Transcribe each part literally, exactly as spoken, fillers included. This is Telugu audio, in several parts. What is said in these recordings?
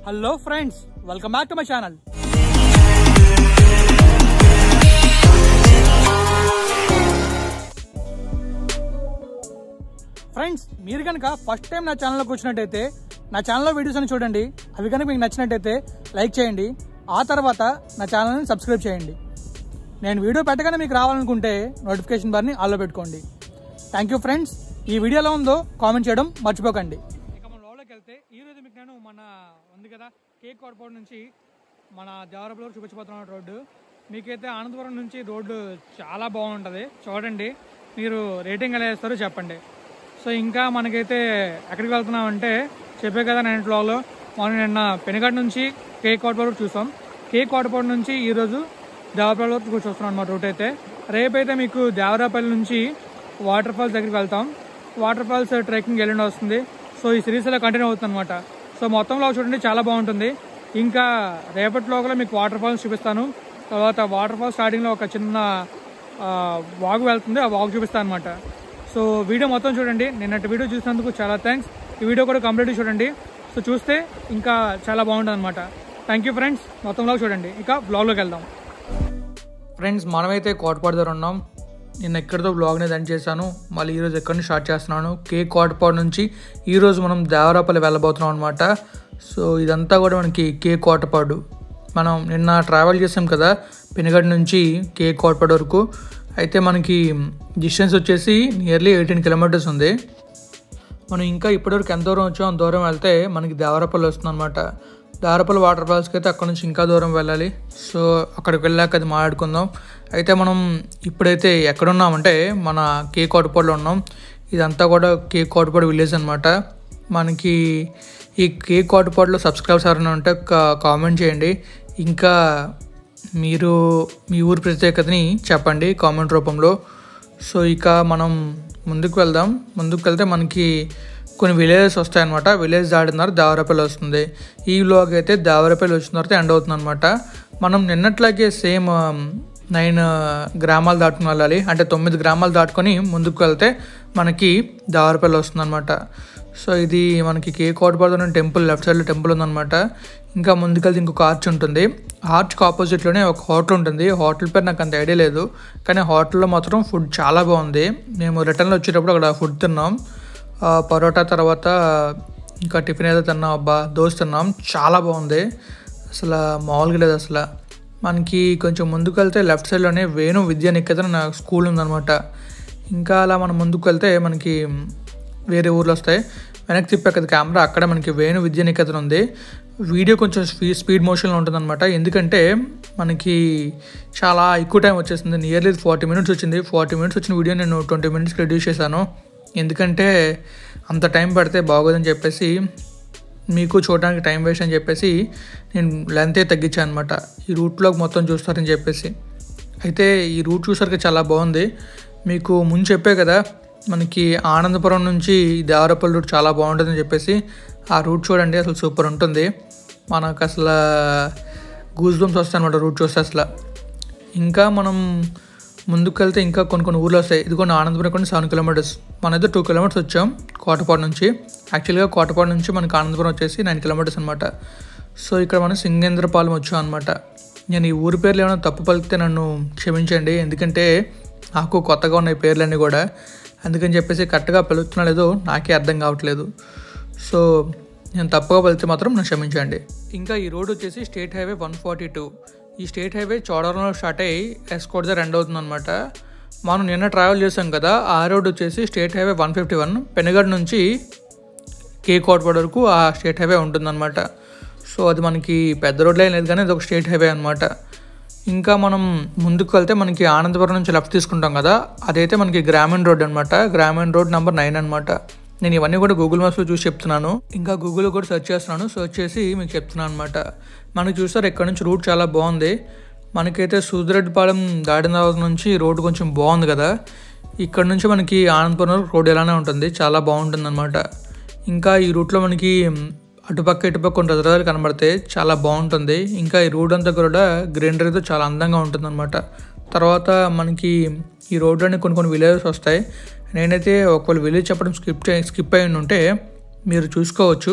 Hello friends, welcome back to my channel. Friends, మీరు కనుక ఫస్ట్ టైం నా ఛానల్లోకి వచ్చినట్టయితే నా ఛానల్లో వీడియోస్ అని చూడండి. అవి కనుక మీకు నచ్చినట్టయితే లైక్ చేయండి. ఆ తర్వాత నా ఛానల్ని సబ్స్క్రైబ్ చేయండి. నేను వీడియో పెట్టగానే మీకు రావాలనుకుంటే నోటిఫికేషన్ బార్ని ఆన్లో పెట్టుకోండి. Thank you friends. ఈ వీడియో ఎలా ఉందో కామెంట్ చేయడం మర్చిపోకండి. ఇక మన లోపలికి వెళ్తే ఈరోజు మీకు నేను మన ఉంది కదా కేక్ కోటపాడు నుంచి మన దేవరపల్లి చూపించబోతున్న రోడ్డు. మీకైతే ఆనందపురం నుంచి రోడ్డు చాలా బాగుంటుంది. చూడండి, మీరు రేటింగ్ ఎలా వేస్తారో చెప్పండి. సో ఇంకా మనకైతే ఎక్కడికి వెళ్తున్నామంటే చెప్పే కదా నేను బ్లాగ్లో మనం నిన్న పెనుగడ్డ నుంచి కేక్ కోటపాడు చూసాం. కేక్ కోటపాడు నుంచి ఈరోజు దేవరపల్లి వరకు చూస్తున్నాం అన్నమాట రూట్ అయితే. రేపైతే మీకు దేవరపల్లి నుంచి వాటర్ ఫాల్స్ దగ్గరికి వెళ్తాం. వాటర్ ఫాల్స్ ట్రెక్కింగ్ ఎల్లుండి వస్తుంది. సో ఈ సిరీస్ ఇలా కంటిన్యూ అవుతుంది అనమాట. సో మొత్తంలో చూడండి చాలా బాగుంటుంది. ఇంకా రేపటిలో కూడా మీకు వాటర్ ఫాల్స్ చూపిస్తాను. తర్వాత వాటర్ ఫాల్స్ స్టార్టింగ్లో ఒక చిన్న వాగు వెళ్తుంది, ఆ వాగు చూపిస్తాను అనమాట. సో వీడియో మొత్తం చూడండి. నిన్నటి వీడియో చూసినందుకు చాలా థ్యాంక్స్. ఈ వీడియో కూడా కంప్లీట్గా చూడండి. సో చూస్తే ఇంకా చాలా బాగుంటుంది అనమాట. Thank you friends. మొత్తంలో చూడండి. ఇక బ్లాగ్లోకి వెళ్దాం. ఫ్రెండ్స్, మనమైతే కోటపాడు దగ్గర ఉన్నాం. నేను ఎక్కడితో బ్లాగ్ని ఎండ్ చేశాను. మళ్ళీ ఈరోజు ఎక్కడి నుంచి స్టార్ట్ చేస్తున్నాను. కేక్ కోటపాడు నుంచి ఈరోజు మనం దేవరపల్లి వెళ్ళబోతున్నాం అనమాట. సో ఇదంతా కూడా మనకి కేక్ కోటపాడు. మనం నిన్న ట్రావెల్ చేసాం కదా పెనుగడ్డ నుంచి కేక్ కోటపాడు వరకు. అయితే మనకి డిస్టెన్స్ వచ్చేసి నియర్లీ ఎయిటీన్ కిలోమీటర్స్ ఉంది. మనం ఇంకా ఇప్పటివరకు ఎంత దూరం వచ్చాం అంత దూరం వెళ్తే మనకి దేవరపల్లి వస్తుంది అనమాట. దేవరపల్లి వాటర్ ఫాల్స్కి అయితే అక్కడ నుంచి ఇంకా దూరం వెళ్ళాలి. సో అక్కడికి వెళ్ళాక అది మాట్లాడుకుందాం. అయితే మనం ఇప్పుడైతే ఎక్కడున్నామంటే మన కేక్ కోటపాడులో ఉన్నాం. ఇదంతా కూడా కేక్ కోటపాడు విలేజ్ అనమాట. మనకి ఈ కేక్ కోటపాడులో సబ్స్క్రైబర్స్ ఎవరైనా ఉంటే కామెంట్ చేయండి. ఇంకా మీరు మీ ఊరి ప్రత్యేకతని చెప్పండి కామెంట్ రూపంలో. సో ఇక మనం ముందుకు వెళ్దాం. ముందుకు వెళ్తే మనకి కొన్ని విలేజెస్ వస్తాయన్నమాట. విలేజ్ దాటినారు దేవరపల్లి వస్తుంది. ఈ వ్లాగ్ అయితే దేవరపల్లి వచ్చిన తర్వాత ఎండ్ అవుతుంది అనమాట. మనం నిన్నట్లాగే సేమ్ నైన్ గ్రామాలు దాటుకుని వెళ్ళాలి. అంటే తొమ్మిది గ్రామాలు దాటుకొని ముందుకు వెళ్తే మనకి దేవరపల్లి వస్తుంది అనమాట. సో ఇది మనకి కేక్ కోటపాడులో టెంపుల్, లెఫ్ట్ సైడ్లో టెంపుల్ ఉందన్నమాట. ఇంకా ముందుకెళ్తే ఇంకొక ఆర్చ్ ఉంటుంది. ఆర్చ్కి ఆపోజిట్లోనే ఒక హోటల్ ఉంటుంది. హోటల్ పేరు నాకు అంత ఐడియా లేదు, కానీ హోటల్లో మాత్రం ఫుడ్ చాలా బాగుంది. మేము రిటర్న్లో వచ్చేటప్పుడు అక్కడ ఫుడ్ తిన్నాం. పరోటా తర్వాత ఇంకా టిఫిన్ ఏదో తిన్నాం. అబ్బా, దోశ తిన్నాం, చాలా బాగుంది. అసలు మామూలుగా లేదు అసలు. మనకి కొంచెం ముందుకు వెళ్తే లెఫ్ట్ సైడ్లోనే వేణు విద్యా నికేతన్ నా స్కూల్ ఉందన్నమాట. ఇంకా అలా మనం ముందుకు వెళ్తే మనకి వేరే ఊర్లు వస్తాయి. వెనక్కి తిప్పే కదా కెమెరా, అక్కడ మనకి వేణు విద్యా నికేతన్ ఉంది. వీడియో కొంచెం స్పీ స్పీడ్ మోషన్లో ఉంటుందన్నమాట. ఎందుకంటే మనకి చాలా ఎక్కువ టైం వచ్చేసింది. నియర్లీ ఫార్టీ మినిట్స్ వచ్చింది. ఫార్టీ మినిట్స్ వచ్చిన వీడియో నేను ట్వంటీ మినిట్స్కి రెడ్యూస్ చేశాను. ఎందుకంటే అంత టైం పడితే బాగోదని చెప్పేసి, మీకు చూడడానికి టైం వేస్ట్ అని చెప్పేసి నేను లెంతే తగ్గించాను అనమాట. ఈ రూట్లోకి మొత్తం చూస్తారని చెప్పేసి. అయితే ఈ రూట్ చూసరికి చాలా బాగుంది. మీకు ముందు చెప్పే కదా మనకి ఆనందపురం నుంచి దేవరపల్లి రూట్ చాలా బాగుంటుందని చెప్పేసి. ఆ రూట్ చూడండి, అసలు సూపర్ ఉంటుంది. మనకు అసలు గూస్ బంప్స్ వస్తాయి అనమాట రూట్ చూస్తే అసలు. ఇంకా మనం ముందుకు వెళ్తే ఇంకా కొన్ని కొన్ని ఊర్లు వస్తాయి. ఇది కొన్ని ఆనందపురం కొన్ని సెవెన్ కిలోమీటర్స్. మనైతే టూ కిలోమీటర్స్ వచ్చాం కోటపాడు నుంచి. యాక్చువల్గా కోటపాడు నుంచి మనకి ఆనందపురం వచ్చేసి నైన్ కిలోమీటర్స్ అనమాట. సో ఇక్కడ మనం సింగేంద్రపాలెం వచ్చాం అనమాట. నేను ఈ ఊరి పేర్లు ఏమైనా తప్పు పలికితే నన్ను క్షమించండి. ఎందుకంటే నాకు కొత్తగా ఉన్నాయి పేర్లన్నీ కూడా. అందుకని చెప్పేసి కరెక్ట్గా పిలుస్తున్నా లేదో నాకే అర్థం కావట్లేదు. సో నేను తప్పుగా పలికితే మాత్రం నన్ను క్షమించండి. ఇంకా ఈ రోడ్ వచ్చేసి state highway one forty two. ఈ స్టేట్ హైవే చోడవరంలో స్టార్ట్ అయ్యి ఎస్కోట్ దగ్గర ఎండ్ అవుతుంది అనమాట. మనం నిన్న ట్రావెల్ చేసాం కదా ఆ రోడ్ వచ్చేసి state highway one fifty one Penugadda నుంచి కేక్ కోటపాడు వరకు ఆ స్టేట్ హైవే ఉంటుందన్నమాట. సో అది మనకి పెద్ద రోడ్లో ఏం లేదు, కానీ అది ఒక స్టేట్ హైవే అనమాట. ఇంకా మనం ముందుకు వెళ్తే మనకి ఆనందపురం నుంచి లెఫ్ట్ తీసుకుంటాం కదా, అదైతే మనకి గ్రామీణ రోడ్ అనమాట. గ్రామీణ రోడ్ నెంబర్ నైన్ అనమాట. నేను ఇవన్నీ కూడా గూగుల్ మ్యాప్స్లో చూసి చెప్తున్నాను. ఇంకా గూగుల్లో కూడా సెర్చ్ చేస్తున్నాను. సెర్చ్ చేసి మీకు చెప్తున్నాను అనమాట. మనకి చూస్తారు ఇక్కడ నుంచి రూట్ చాలా బాగుంది. మనకైతే సూదిరెడ్డిపాలెం దాటిన తర్వాత నుంచి రోడ్డు కొంచెం బాగుంది కదా. ఇక్కడ నుంచి మనకి ఆనందపురం రోడ్ ఎలానే ఉంటుంది, చాలా బాగుంటుంది అనమాట. ఇంకా ఈ రూట్లో మనకి అటుపక్క ఇటుపక్క కొన్ని రిజర్వాయర్లు కనబడితే చాలా బాగుంటుంది. ఇంకా ఈ రోడ్ అంతా కూడా గ్రీనరీతో చాలా అందంగా ఉంటుంది అనమాట. తర్వాత మనకి ఈ రోడ్లోనే కొన్ని కొన్ని విలేజెస్ వస్తాయి. నేనైతే ఒకవేళ విలేజ్ చెప్పడం స్కిప్ స్కిప్ అయి ఉంటే మీరు చూసుకోవచ్చు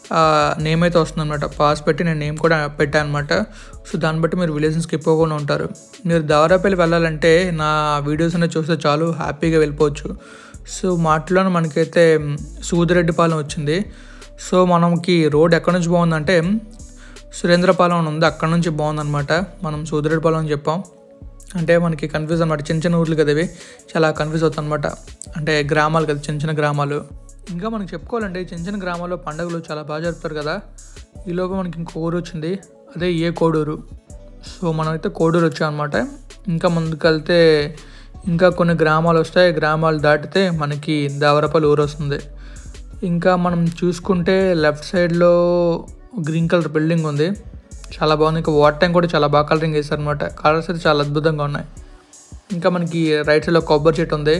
నేమ్ అయితే వస్తుంది అనమాట. పాస్ పెట్టి నేను నేమ్ కూడా పెట్టాను అనమాట. సో దాన్ని బట్టి మీరు విలేజ్ని స్కిప్ అవ్వకుండా ఉంటారు. మీరు దేవరాపల్లి వెళ్ళాలంటే నా వీడియోస్ అనేది చూస్తే చాలు, హ్యాపీగా వెళ్ళిపోవచ్చు. సో మాటలోనే మనకైతే సూదిరెడ్డిపాలెం వచ్చింది. సో మనకి రోడ్ ఎక్కడి నుంచి బాగుందంటే సురేంద్రపాలెం అని ఉంది, అక్కడ నుంచి బాగుందన్నమాట. మనం సూదిరెడ్డిపాలెం అని చెప్పాం అంటే మనకి కన్ఫ్యూజ్ అనమాట. చిన్న చిన్న ఊర్లు కదా ఇవి, చాలా కన్ఫ్యూజ్ అవుతుంది అనమాట. అంటే గ్రామాలు కదా, చిన్న చిన్న గ్రామాలు. ఇంకా మనకి చెప్పుకోవాలంటే చిన్న చిన్న గ్రామాల్లో పండుగలు చాలా బాగా జరుపుతారు కదా. ఈలోపు మనకి ఇంకో ఊరు వచ్చింది, అదే ఏ కోడూరు. సో మనమైతే కోడూరు వచ్చాం అనమాట. ఇంకా ముందుకు వెళ్తే ఇంకా కొన్ని గ్రామాలు వస్తాయి, గ్రామాలు దాటితే మనకి దేవరాపల్లి ఊరు వస్తుంది. ఇంకా మనం చూసుకుంటే లెఫ్ట్ సైడ్లో గ్రీన్ కలర్ బిల్డింగ్ ఉంది, చాలా బాగుంది. ఇంకా వాటర్ ట్యాంక్ కూడా చాలా బాగా కలరింగ్ వేస్తారు అనమాట. కలర్స్ అయితే చాలా అద్భుతంగా ఉన్నాయి. ఇంకా మనకి రైట్ సైడ్లో కొబ్బరి చెట్టు ఉంది,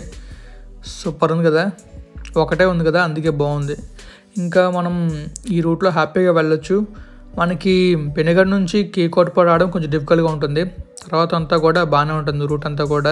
సూపర్ ఉంది కదా, ఒకటే ఉంది కదా అందుకే బాగుంది. ఇంకా మనం ఈ రూట్లో హ్యాపీగా వెళ్ళొచ్చు. మనకి పెనుగడ నుంచి కేకోటపాడు రావడం కొంచెం డిఫికల్ట్గా ఉంటుంది, తర్వాత అంతా కూడా బాగానే ఉంటుంది రూట్ అంతా కూడా.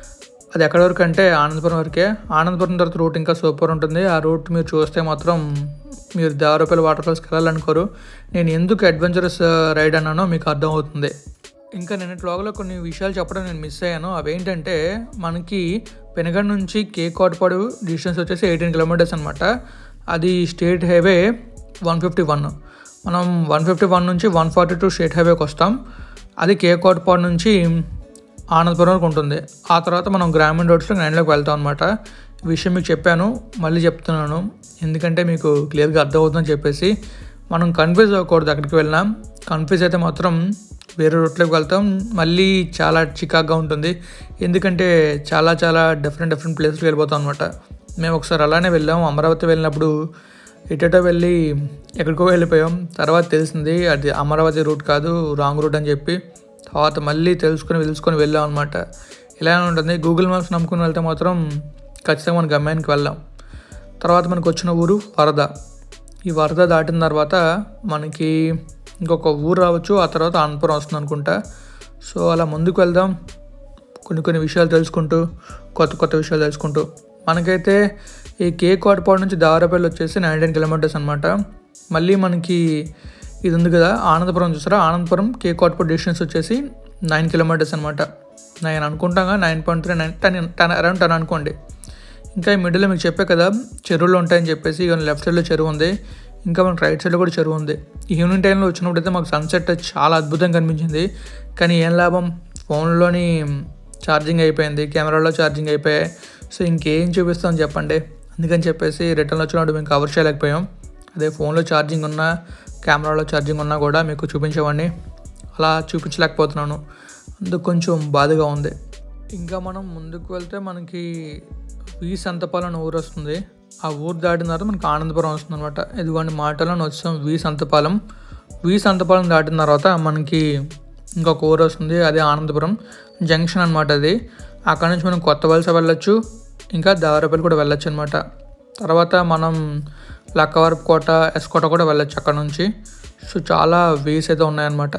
అది ఎక్కడి వరకు అంటే ఆనందపురం వరకే. ఆనందపురం తర్వాత రూట్ ఇంకా సూపర్ ఉంటుంది. ఆ రూట్ మీరు చూస్తే మాత్రం మీరు దేవరాపల్లి వాటర్ ఫాల్స్కి వెళ్ళాలనుకోరు. నేను ఎందుకు అడ్వెంచరస్ రైడ్ అన్నానో మీకు అర్థమవుతుంది. ఇంకా నేను వ్లాగ్లో కొన్ని విషయాలు చెప్పడం నేను మిస్ అయ్యాను. అవేంటంటే మనకి పెనుగడ నుంచి కేకోటపాడు డిస్టెన్స్ వచ్చేసి ఎయిటీన్ కిలోమీటర్స్ అనమాట. అది state highway one fifty one. మనం వన్ ఫిఫ్టీ వన్ నుంచి వన్ ఫార్టీ టూ స్టేట్ హైవేకి వస్తాం. అది కేకోటపాడు నుంచి ఆనందపురం వరకు ఉంటుంది. ఆ తర్వాత మనం గ్రామీణ రోడ్స్లో నైన్లోకి వెళ్తాం అనమాట. ఈ విషయం మీకు చెప్పాను, మళ్ళీ చెప్తున్నాను ఎందుకంటే మీకు క్లియర్గా అర్థమవుతుందని చెప్పేసి. మనం కన్ఫ్యూజ్ అవ్వకూడదు అక్కడికి వెళ్ళినాం. కన్ఫ్యూజ్ అయితే మాత్రం వేరే రూట్లోకి వెళ్తాం, మళ్ళీ చాలా చికాగ్గా ఉంటుంది. ఎందుకంటే చాలా చాలా డిఫరెంట్ డిఫరెంట్ ప్లేస్కి వెళ్ళిపోతాం అనమాట. మేము ఒకసారి అలానే వెళ్ళాం, అమరావతి వెళ్ళినప్పుడు ఇటేటో వెళ్ళి ఎక్కడికో వెళ్ళిపోయాం. తర్వాత తెలిసింది అది అమరావతి రూట్ కాదు, రాంగ్ రూట్ అని చెప్పి. తర్వాత మళ్ళీ తెలుసుకొని తెలుసుకొని వెళ్ళాం అనమాట. ఇలానే ఉంటుంది. గూగుల్ మ్యాప్స్ నమ్ముకుని వెళ్తే మాత్రం ఖచ్చితంగా మన గమ్యానికి వెళ్ళాం. తర్వాత మనకు వచ్చిన ఊరు వరద. ఈ వరద దాటిన తర్వాత మనకి ఇంకొక ఊరు రావచ్చు, ఆ తర్వాత ఆనందపురం వస్తుంది అనుకుంటా. సో అలా ముందుకు వెళ్దాం, కొన్ని కొన్ని విషయాలు తెలుసుకుంటూ, కొత్త కొత్త విషయాలు తెలుసుకుంటూ. మనకైతే ఈ కేకోటపాడు నుంచి దేవరాపల్లి వచ్చేసి నైన్టీన్ కిలోమీటర్స్ అనమాట. మళ్ళీ మనకి ఇది ఉంది కదా ఆనందపురం, చూసారా, ఆనందపురం కేకోటపాడు డిస్టెన్స్ వచ్చేసి నైన్ కిలోమీటర్స్ అనమాట. నేను అనుకుంటాగా nine point three nine ten ten around ten అనుకోండి. ఇంకా ఈ మిడిల్లో మీకు చెప్పే కదా చెరువులు ఉంటాయని చెప్పేసి, ఇక లెఫ్ట్ సైడ్లో చెరువు ఉంది, ఇంకా మనకు రైట్ సైడ్లో కూడా చెరువు ఉంది. ఈవినింగ్ టైంలో వచ్చినప్పుడు అయితే మాకు సన్సెట్ చాలా అద్భుతంగా కనిపించింది. కానీ ఏం లాభం, ఫోన్లోని ఛార్జింగ్ అయిపోయింది, కెమెరాలో ఛార్జింగ్ అయిపోయాయి. సో ఇంకేం చూపిస్తామని చెప్పండి. అందుకని చెప్పేసి రిటర్న్ వచ్చినప్పుడు మేము కవర్ చేయలేకపోయాం. అదే ఫోన్లో ఛార్జింగ్ ఉన్నా కెమెరాలో ఛార్జింగ్ ఉన్నా కూడా మీకు చూపించేవాడిని, అలా చూపించలేకపోతున్నాను. అందుకు కొంచెం బాధగా ఉంది. ఇంకా మనం ముందుకు వెళ్తే మనకి వి సంతపాలెం అనే ఊరు వస్తుంది. ఆ ఊరు దాటిన తర్వాత మనకి ఆనందపురం వస్తుంది అనమాట. ఇదిగోండి మాటలో వచ్చాం వి సంతపాలెం. వి సంతపాలెం దాటిన తర్వాత మనకి ఇంకొక ఊరు వస్తుంది, అదే ఆనందపురం జంక్షన్ అనమాట. అది అక్కడ నుంచి మనం కొత్త వలస వెళ్ళొచ్చు, ఇంకా దేవరాపల్లి కూడా వెళ్ళొచ్చు అనమాట. తర్వాత మనం లక్కవరపు కోట, ఎస్కోట కూడా వెళ్ళొచ్చు అక్కడ నుంచి. సో చాలా వేస్ అయితే ఉన్నాయన్నమాట.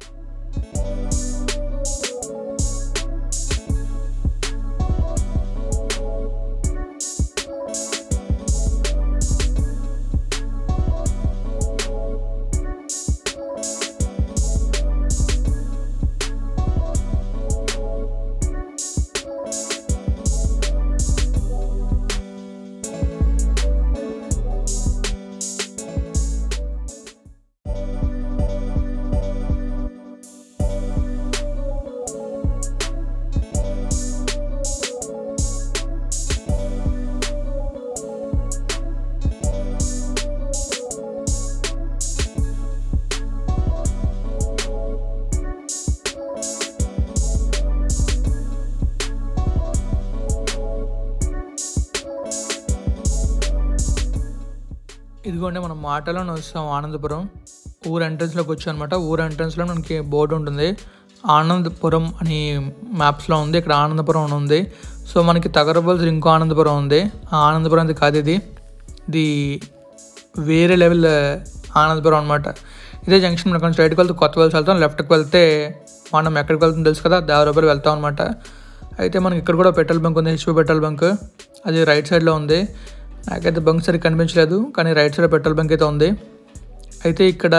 ఇదిగోండి మనం మాటలోనే వస్తాం ఆనందపురం. ఊరు ఎంట్రన్స్లోకి వచ్చాం అనమాట. ఊరు ఎంట్రన్స్లో మనకి బోర్డు ఉంటుంది, ఆనందపురం అని మ్యాప్స్లో ఉంది. ఇక్కడ ఆనందపురం అని ఉంది. సో మనకి తగరబల్స్ ఇంకో ఆనందపురం ఉంది. ఆ ఆనందపురం అది కాదు, ఇది ఇది వేరే లెవెల్ ఆనందపురం అనమాట. ఇదే జంక్షన్. మనం స్ట్రైట్కి వెళ్తే కొత్త వలస వెళ్తాం, లెఫ్ట్కి వెళ్తే మనం ఎక్కడికి వెళ్తాం తెలుసు కదా, దేవరాపల్లి వెళ్తాం అనమాట. అయితే మనకి ఇక్కడ కూడా పెట్రోల్ బంక్ ఉంది, హెచ్పి పెట్రోల్ బంక్, అది రైట్ సైడ్లో ఉంది. నాకైతే బంక్ సరిగ్గా కనిపించలేదు, కానీ రైట్ సైడ్ పెట్రోల్ బంక్ అయితే ఉంది. అయితే ఇక్కడ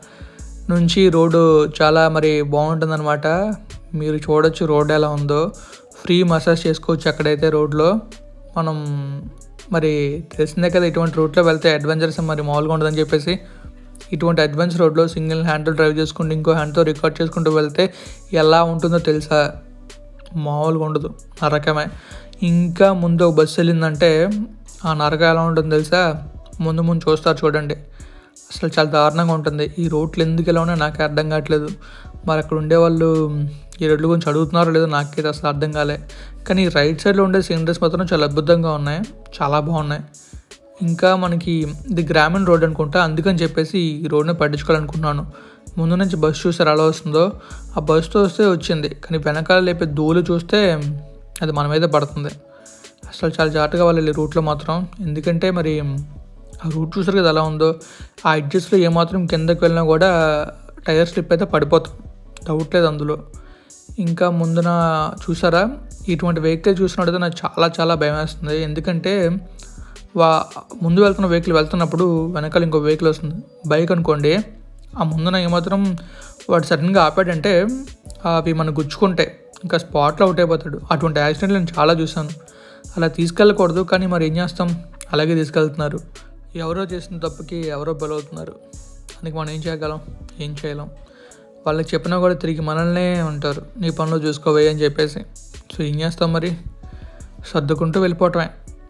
నుంచి రోడ్డు చాలా మరి బాగుంటుందన్నమాట. మీరు చూడొచ్చు రోడ్ ఎలా ఉందో. ఫ్రీ మసాజ్ చేసుకోవచ్చు అక్కడైతే రోడ్లో. మనం మరి తెలిసిందే కదా, ఇటువంటి రూట్లో వెళ్తే అడ్వెంచర్స్ మరి మామూలుగా ఉండదని చెప్పేసి. ఇటువంటి అడ్వెంచర్ రోడ్లో సింగిల్ హ్యాండ్తో డ్రైవ్ చేసుకుంటూ ఇంకో హ్యాండ్తో రికార్డ్ చేసుకుంటూ వెళ్తే ఎలా ఉంటుందో తెలుసా? మామూలుగా ఉండదు, నరకమే. ఇంకా ముందు ఒక బస్సు వెళ్ళిందంటే ఆ నరకం ఎలా ఉంటుందో తెలుసా? ముందు ముందు చూస్తారు చూడండి, అసలు చాలా దారుణంగా ఉంటుంది. ఈ రోడ్లు ఎందుకు ఎలా ఉన్నాయో నాకు అర్థం కావట్లేదు. మరి అక్కడ ఉండేవాళ్ళు ఈ రోడ్ల గురించి అడుగుతున్నారో లేదో నాకైతే అసలు అర్థం కాలే. కానీ రైట్ సైడ్లో ఉండే సీనరీస్ మాత్రం చాలా అద్భుతంగా ఉన్నాయి, చాలా బాగున్నాయి. ఇంకా మనకి ఇది గ్రామీణ రోడ్ అనుకుంటా, అందుకని చెప్పేసి ఈ రోడ్ని పట్టించుకోవాలనుకున్నాను. ముందు నుంచి బస్సు చూసారు ఎలా వస్తుందో, ఆ బస్సుతో వస్తే వచ్చింది, కానీ వెనకాల లేపే ధూళి చూస్తే అది మన మీద పడుతుంది. అసలు చాలా జాగ్రత్తగా వెళ్ళాలి రూట్లో మాత్రం, ఎందుకంటే మరి ఆ రూట్ చూసారు కదా ఎలా ఉందో. ఆ ఎడ్జెస్లో ఏమాత్రం కిందకి వెళ్ళినా కూడా టైర్ స్లిప్ అయితే పడిపోతాం, డౌట్ లేదు అందులో. ఇంకా ముందున చూసారా, ఇటువంటి వెహికల్ చూసినట్టయితే నాకు చాలా చాలా భయం వేస్తుంది. ఎందుకంటే వా ముందు వెళ్తున్న వెహికల్ వెళ్తున్నప్పుడు వెనకాల ఇంకో వెహికల్ వస్తుంది, బైక్ అనుకోండి. ఆ ముందున ఏమాత్రం వాడు సడన్గా ఆపాడంటే అవి మనం గుచ్చుకుంటే ఇంకా స్పాట్లో అవుట్ అయిపోతాడు. అటువంటి యాక్సిడెంట్లు నేను చాలా చూసాను. అలా తీసుకెళ్ళకూడదు, కానీ మరి ఏం చేస్తాం, అలాగే తీసుకెళ్తున్నారు. ఎవరో చేసిన తప్పుకి ఎవరో బలవుతున్నారు. అందుకే మనం ఏం చేయగలం, ఏం చేయలేం. వాళ్ళకి చెప్పినా కూడా తిరిగి మనల్నే ఉంటారు, నీ పనులు చూసుకోవే అని చెప్పేసి. సో ఏం చేస్తాం మరి, సర్దుకుంటూ వెళ్ళిపోవటమే.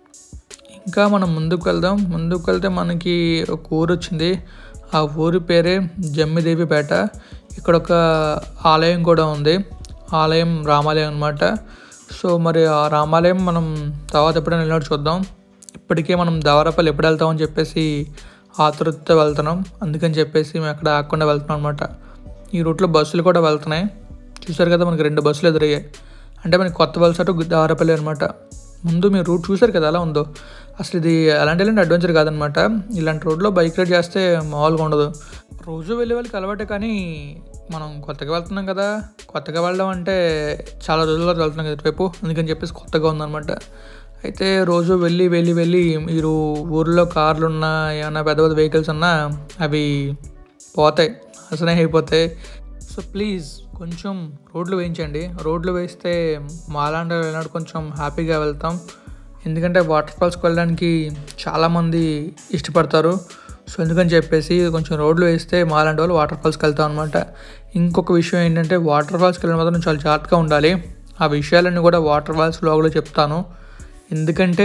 ఇంకా మనం ముందుకు వెళ్దాం. ముందుకు వెళ్తే మనకి ఒక ఊరు వచ్చింది. ఆ ఊరి పేరే జమ్మిదేవిపేట. ఇక్కడ ఒక ఆలయం కూడా ఉంది, ఆలయం రామాలయం అనమాట. సో మరి ఆ రామాలయం మనం తర్వాత ఎప్పుడైనా వెళ్ళినట్టు చూద్దాం. ఇప్పటికే మనం దేవరపల్లి ఎప్పుడు వెళ్తామని చెప్పేసి ఆతృతతో వెళ్తున్నాం, అందుకని చెప్పేసి మేము అక్కడ ఆగకుండా వెళ్తున్నాం అనమాట. ఈ రూట్లో బస్సులు కూడా వెళ్తున్నాయి, చూసారు కదా, మనకి రెండు బస్సులు ఎదురయ్యాయి. అంటే మనకి కొత్త వలస టు దేవరపల్లి అనమాట. ముందు మీరు రూట్ చూసారు కదా ఎలా ఉందో. అసలు ఇది అలాంటి ఇలాంటి అడ్వెంచర్ కాదనమాట. ఇలాంటి రోడ్లో బైక్ రైడ్ చేస్తే మామూలుగా ఉండదు. రోజు వెళ్ళే వాళ్ళకి అలవాటే, కానీ మనం కొత్తగా వెళ్తున్నాం కదా, కొత్తగా వెళ్ళడం అంటే చాలా రోజుల్లో వెళ్తున్నాం కదా ఇటువైపు, అందుకని చెప్పేసి కొత్తగా ఉందన్నమాట. అయితే రోజు వెళ్ళి వెళ్ళి వెళ్ళి మీరు ఊర్లో కార్లు ఉన్నా ఏమన్నా పెద్ద పెద్ద వెహికల్స్ ఉన్నా అవి పోతాయి, నాశనం అయిపోతాయి. సో ప్లీజ్ కొంచెం రోడ్లు వేయించండి. రోడ్లు వేస్తే మాలాంటి వెళ్ళినట్టు కొంచెం హ్యాపీగా వెళ్తాం. ఎందుకంటే వాటర్ ఫాల్స్కి వెళ్ళడానికి చాలామంది ఇష్టపడతారు. సో ఎందుకని చెప్పేసి కొంచెం రోడ్లు వేస్తే మాలాంటి వాళ్ళు వాటర్ ఫాల్స్కి వెళ్తాం అనమాట. ఇంకొక విషయం ఏంటంటే వాటర్ ఫాల్స్కి వెళ్ళిన మాత్రం చాలా జాగ్రత్తగా ఉండాలి. ఆ విషయాలన్నీ కూడా వాటర్ ఫాల్స్ వ్లాగ్లో చెప్తాను. ఎందుకంటే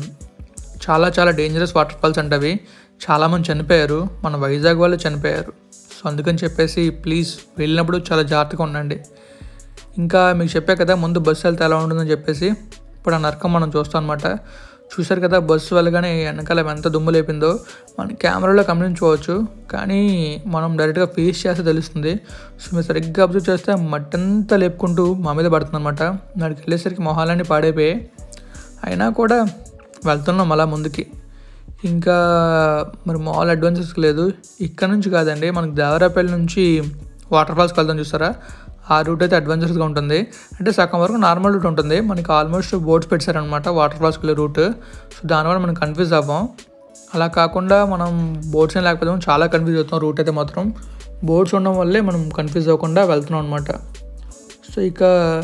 చాలా చాలా డేంజరస్ వాటర్ ఫాల్స్ అంటే అవి. చాలామంది చనిపోయారు, మన వైజాగ్ వాళ్ళు చనిపోయారు. సో అందుకని చెప్పేసి ప్లీజ్ వెళ్ళినప్పుడు చాలా జాగ్రత్తగా ఉండండి. ఇంకా మీకు చెప్పా కదా ముందు బస్సు వెళ్తే ఎలా ఉంటుందని చెప్పేసి. ఇప్పుడు ఆ నరకం మనం చూస్తాం అనమాట. చూసారు కదా బస్సు వెళ్ళగానే వెనకాల ఎంత దుమ్ము లేపిందో మన కెమెరాలో గమనించుకోవచ్చు, కానీ మనం డైరెక్ట్గా ఫేస్ చేస్తే తెలుస్తుంది. సో మీరు సరిగ్గా అబ్జర్వ్ చేస్తే మట్టంతా లేపుకుంటూ మా మీద పడుతుంది అనమాట. నాడికి వెళ్ళేసరికి మొహాలన్నీ పాడైపోయాయి, అయినా కూడా వెళ్తున్నాం అలా ముందుకి. ఇంకా మరి మాల్ అడ్వెంచర్స్కి లేదు, ఇక్కడ నుంచి కాదండి, మనకి దేవరాపల్లి నుంచి వాటర్ ఫాల్స్కి వెళ్తాం చూస్తారా, ఆ రూట్ అయితే అడ్వెంచర్స్గా ఉంటుంది. అంటే సగం వరకు నార్మల్ రూట్ ఉంటుంది, మనకి ఆల్మోస్ట్ బోట్స్ పెట్టారనమాట వాటర్ ఫాల్స్కి వెళ్ళే రూట్. సో దానివల్ల మనం కన్ఫ్యూజ్ అవ్వం. అలా కాకుండా మనం బోట్స్ ఏం లేకపోతే చాలా కన్ఫ్యూజ్ అవుతాం. రూట్ అయితే మాత్రం బోట్స్ ఉండడం వల్లే మనం కన్ఫ్యూజ్ అవ్వకుండా వెళ్తున్నాం అనమాట. సో ఇక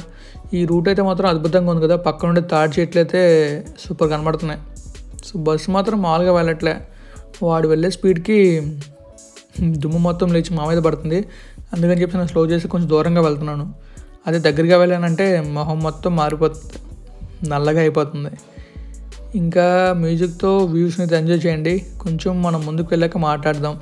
ఈ రూట్ అయితే మాత్రం అద్భుతంగా ఉంది కదా, పక్క నుండి తాడి చెట్లు అయితే సూపర్ కనబడుతున్నాయి. సో బస్సు మాత్రం మామూలుగా వెళ్ళట్లే, వాడు వెళ్ళే స్పీడ్కి దుమ్ము మొత్తం లేచి మా మీద పడుతుంది. అందుకని చెప్పి నేను స్లో చేసి కొంచెం దూరంగా వెళ్తున్నాను. అదే దగ్గరగా వెళ్ళానంటే మొహం మొత్తం మారిపోతుంది, నల్లగా అయిపోతుంది. ఇంకా మ్యూజిక్తో వ్యూస్ని ఎంజాయ్ చేయండి. కొంచెం మనం ముందుకు వెళ్ళాక మాట్లాడదాం.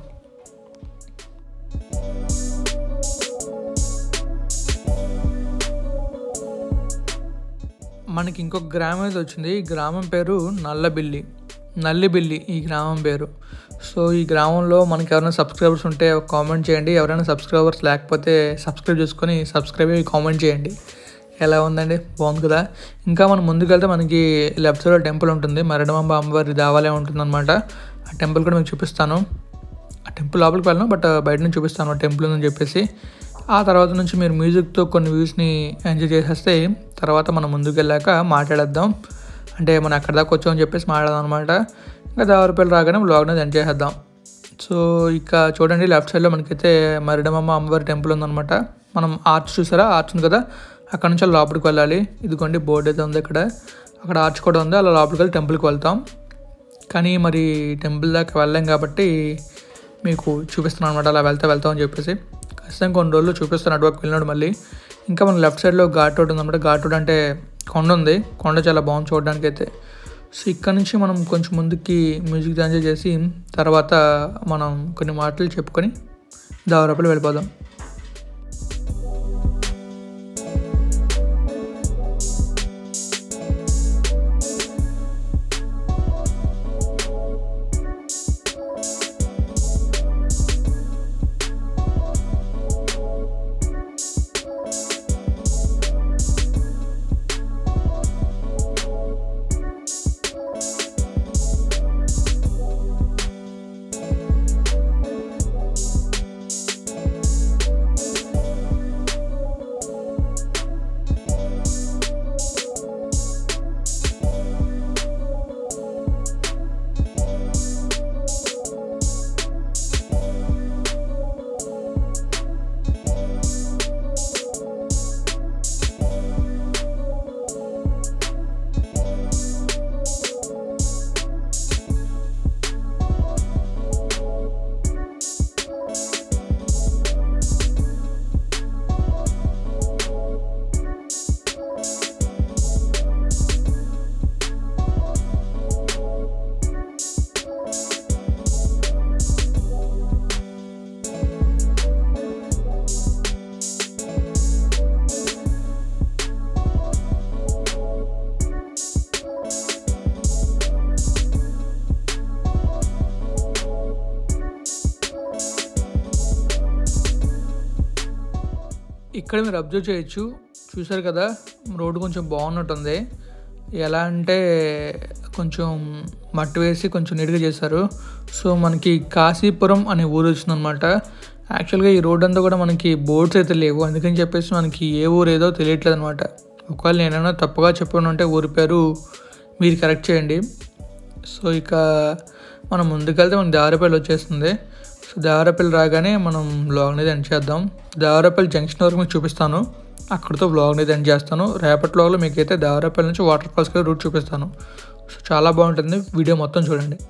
మనకి ఇంకొక గ్రామం అయితే వచ్చింది. ఈ గ్రామం పేరు నల్లబిల్లి నల్లిబిల్లి ఈ గ్రామం పేరు. సో ఈ గ్రామంలో మనకి ఎవరైనా సబ్స్క్రైబర్స్ ఉంటే ఒక కామెంట్ చేయండి. ఎవరైనా సబ్స్క్రైబర్స్ లేకపోతే సబ్స్క్రైబ్ చేసుకొని సబ్స్క్రైబ్ అయ్యి కామెంట్ చేయండి. ఎలా ఉందండి, బాగుంది కదా. ఇంకా మనం ముందుకు వెళ్తే మనకి లెఫ్ట్ సైడ్ టెంపుల్ ఉంటుంది, మరడమాంబ అమ్మవారి దేవాలయం ఉంటుంది అనమాట. ఆ టెంపుల్ కూడా మీకు చూపిస్తాను. ఆ టెంపుల్ లోపలికి వెళ్ళను, బట్ బయట నుంచి చూపిస్తాను ఆ టెంపుల్ అని చెప్పేసి. ఆ తర్వాత నుంచి మీరు మ్యూజిక్తో కొన్ని వ్యూస్ని ఎంజాయ్ చేసేస్తే తర్వాత మనం ముందుకు వెళ్ళాక మాట్లాడేద్దాం. అంటే మనం ఎక్కడ దాకా వచ్చామని చెప్పేసి మాట్లాడదాం అనమాట. ఇంకా దేవరపల్లి రాగానే వ్లాగ్ని ఎండ్ చేసేద్దాం. సో ఇక చూడండి, లెఫ్ట్ సైడ్లో మనకైతే మరిడమమ్మ అమ్మవారి టెంపుల్ ఉందన్నమాట. మనం ఆర్చ్ చూసారా, ఆర్చ్ ఉంది కదా, అక్కడ నుంచి లోపలికి వెళ్ళాలి. ఇదిగోండి బోర్డు అయితే ఉంది ఇక్కడ, అక్కడ ఆర్చ్ కూడా ఉంది. అలా లోపలికి వెళ్ళి టెంపుల్కి వెళ్తాం. కానీ మరి టెంపుల్ దాకా వెళ్ళాం కాబట్టి మీకు చూపిస్తున్నాను అనమాట, అలా వెళ్తే వెళ్తాం అని చెప్పేసి. ఖచ్చితంగా కొన్ని రోజులు చూపిస్తాను అటువైపు వెళ్ళినాడు. మళ్ళీ ఇంకా మన లెఫ్ట్ సైడ్లో ఘాట్ రోడ్ ఉందన్నమాట. ఘాట్ రోడ్ అంటే కొండ ఉంది, కొండ చాలా బాగుంది చూడడానికి అయితే. సో ఇక్కడ నుంచి మనం కొంచెం ముందుకి మ్యూజిక్ ఎంజాయ్ చేసి తర్వాత మనం కొన్ని మాటలు చెప్పుకొని దేవరపల్లి వెళ్ళిపోదాం. ఇక్కడ మీరు అబ్జర్వ్ చేయొచ్చు, చూసారు కదా రోడ్డు కొంచెం బాగున్నట్టుంది. ఎలా అంటే కొంచెం మట్టి వేసి కొంచెం నీట్గా చేశారు. సో మనకి కాశీపురం అనే ఊరు వచ్చిందనమాట. యాక్చువల్గా ఈ రోడ్ అంతా కూడా మనకి బోర్డ్స్ అయితే లేవు, అందుకని చెప్పేసి మనకి ఏ ఊరు ఏదో తెలియట్లేదు అనమాట. ఒకవేళ నేనైనా తప్పుగా చెప్పానంటే ఊరి పేరు మీరు కరెక్ట్ చేయండి. సో ఇక మనం ముందుకెళ్తే మనకి దేవరపల్లి వచ్చేస్తుంది. సో దేవరపల్లి రాగానే మనం వ్లాగ్ అనేది ఎండ్ చేద్దాం. దేవరపల్లి జంక్షన్ వరకు మీకు చూపిస్తాను, అక్కడితో వ్లాగ్ అనేది ఎండ్ చేస్తాను. రేపటి వ్లాగ్లో మీకైతే దేవరపల్లి నుంచి వాటర్ ఫాల్స్కి రూట్ చూపిస్తాను. సో చాలా బాగుంటుంది, వీడియో మొత్తం చూడండి.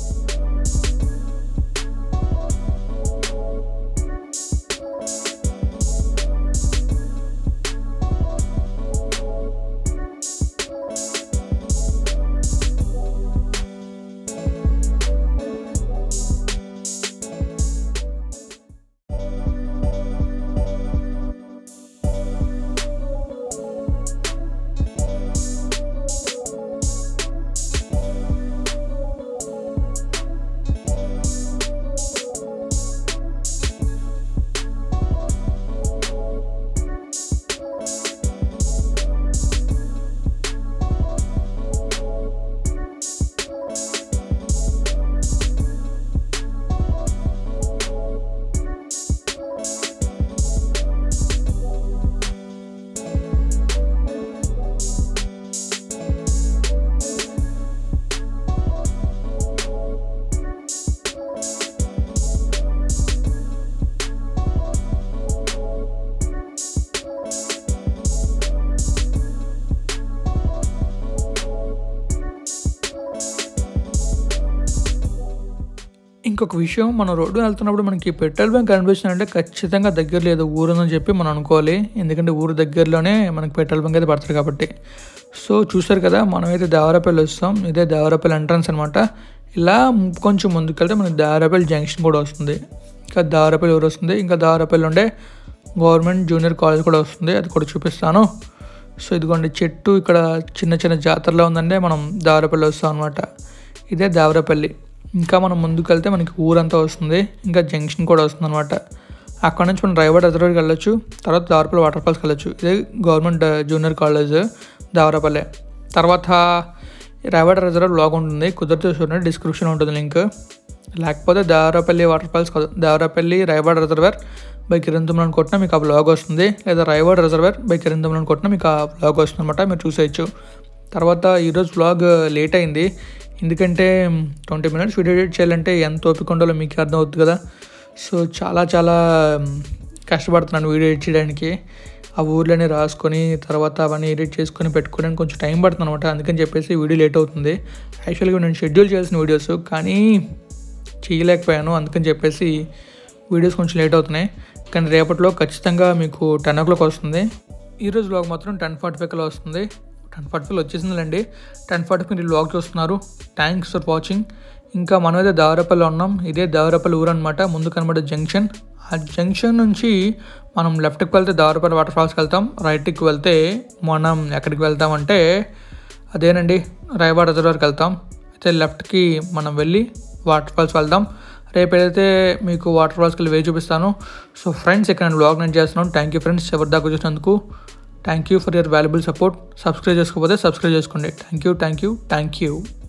ఇంకొక విషయం, మనం రోడ్డు వెళ్తున్నప్పుడు మనకి పెట్రోల్ బంక్ కనిపిస్తుందంటే ఖచ్చితంగా దగ్గర లేదు ఊరుందని చెప్పి మనం అనుకోవాలి. ఎందుకంటే ఊరు దగ్గరలోనే మనకి పెట్రోల్ బంక్ అయితే పడుతుంది కాబట్టి. సో చూసారు కదా, మనమైతే దేవరపల్లి వస్తాం. ఇదే దేవరపల్లి ఎంట్రన్స్ అనమాట. ఇలా కొంచెం ముందుకెళ్తే మనకి దేవరపల్లి జంక్షన్ కూడా వస్తుంది. ఇంకా దేవరపల్లి ఊరు వస్తుంది. ఇంకా దేవరపల్లి ఉండే గవర్నమెంట్ జూనియర్ కాలేజ్ కూడా వస్తుంది, అది కూడా చూపిస్తాను. సో ఇదిగోండి చెట్టు ఇక్కడ చిన్న చిన్న జాతరలో ఉందంటే మనం దేవరపల్లి వస్తాం అనమాట. ఇదే దేవరపల్లి. ఇంకా మనం ముందుకు వెళ్తే మనకి ఊరంతా వస్తుంది, ఇంకా జంక్షన్ కూడా వస్తుంది అనమాట. అక్కడ నుంచి మనం డ్రైవర్ రిజర్వాయర్కి వెళ్ళొచ్చు, తర్వాత దేవరపల్లి వాటర్ ఫాల్స్కి వెళ్ళొచ్చు. ఇదే గవర్నమెంట్ జూనియర్ కాలేజ్ దేవరపల్లి. తర్వాత డ్రైవర్ రిజర్వాయర్ బ్లాగ్ ఉంటుంది, కుదిరితే చూడండి, డిస్క్రిప్షన్ ఉంటుంది లింక్. లేకపోతే దేవరపల్లి వాటర్ ఫాల్స్ కాదు, దేవరపల్లి రైవాడ్ రిజర్వాయర్ బై కిరణ్ తుమ్రాన్ కొట్టినా మీకు ఆ బ్లాగ్ వస్తుంది, లేదా రైవాడ్ రిజర్వాయర్ బై కిరణ్ తుమ్రాన్ కొట్టినా మీకు ఆ బ్లాగ్ వస్తుంది అనమాట. మీరు చూసేయచ్చు. తర్వాత ఈరోజు వ్లాగ్ లేట్ అయింది, ఎందుకంటే ట్వంటీ మినిట్స్ వీడియో ఎడిట్ చేయాలంటే ఎంత ఓపిక ఉండాలో మీకు అర్థం అవుతుంది కదా. సో చాలా చాలా కష్టపడుతున్నాను వీడియో ఎడిట్ చేయడానికి. ఆ ఊర్లోనే రాసుకొని తర్వాత అవన్నీ ఎడిట్ చేసుకొని పెట్టుకోవడానికి కొంచెం టైం పడుతుంది అనమాట. అందుకని చెప్పేసి వీడియో లేట్ అవుతుంది. యాక్చువల్గా నేను షెడ్యూల్ చేయాల్సిన వీడియోస్ కానీ చేయలేకపోయాను, అందుకని చెప్పేసి వీడియోస్ కొంచెం లేట్ అవుతున్నాయి. కానీ రేపట్లో ఖచ్చితంగా మీకు టెన్ ఓ క్లాక్ వస్తుంది. ఈరోజు వ్లాగ్ మాత్రం టెన్ ఫార్టీ ఫైవ్ కల్లా వస్తుంది. టెన్ ఫార్టీ ఫైవ్ వచ్చేసిందండి. టెన్ ఫార్టీ ఫైవ్ వ్లాగ్ చూస్తున్నారు. Thanks for watching. ఇంకా మనం అయితే దేవరపల్లిలో ఉన్నాం. ఇదే దేవరపల్లి ఊరు అనమాట. ముందు కనబడే జంక్షన్. ఆ జంక్షన్ నుంచి మనం లెఫ్ట్కి వెళ్తే దేవరపల్లి వాటర్ ఫాల్స్కి వెళ్తాం. రైట్కి వెళ్తే మనం ఎక్కడికి వెళ్తామంటే అదేనండి రాయవాడ రిజర్వాయర్కి వెళ్తాం. అయితే లెఫ్ట్కి మనం వెళ్ళి వాటర్ ఫాల్స్ వెళ్దాం. రేపు ఏదైతే మీకు వాటర్ ఫాల్స్కి వెళ్ళి వే చూపిస్తాను. సో ఫ్రెండ్స్, ఇక్కడ నేను వ్లాగ్ నేను చేస్తున్నాను. థ్యాంక్ యూ ఫ్రెండ్స్ ఎవరి దాకా చూసినందుకు. Thank you for your valuable support. Subscribe చేసుకోకపోతే సబ్స్క్రైబ్ చేసుకోండి. Thank you thank you thank you